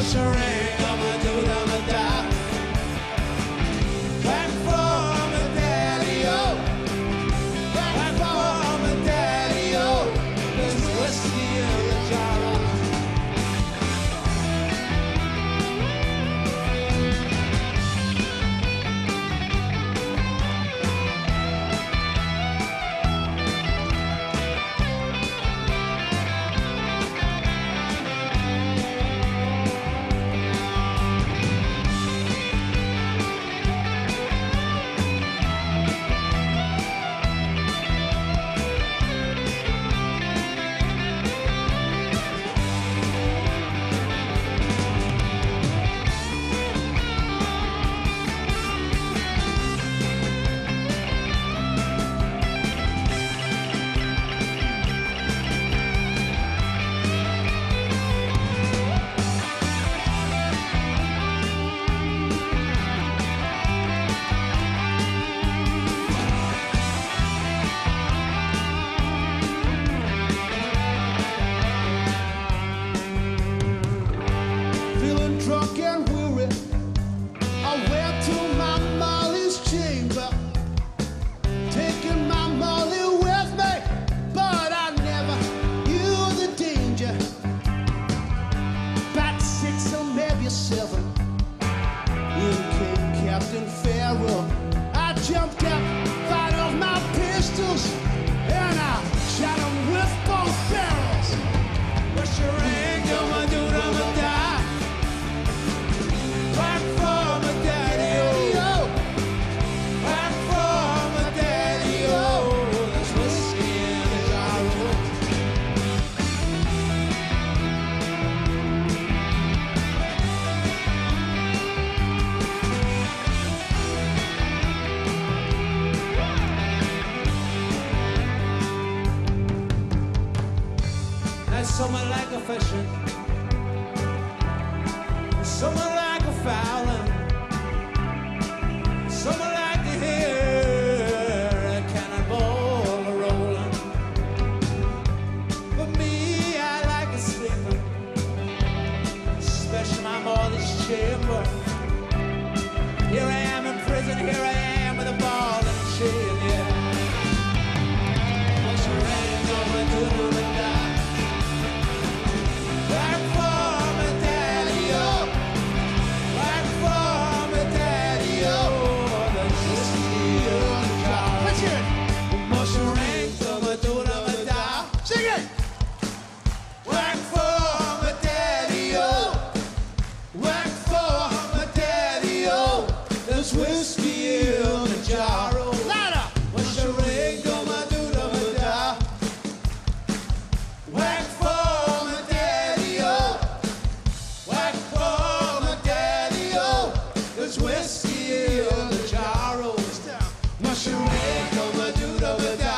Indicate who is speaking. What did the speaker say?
Speaker 1: Someone like a fishing, someone like a fowling, someone like to hear a cannonball rolling. For me, I like a sleeping, especially my mother's chamber. Here I am in prison, here I am with a ball and a chain, yeah. What's your rain going to do with that? Whiskey in a jar. Louder. What's your ring gonna do to me, da? Whack for my daddy-o. Whack for my daddy-o. There's whiskey in a jar. What's your ring gonna do to me, da?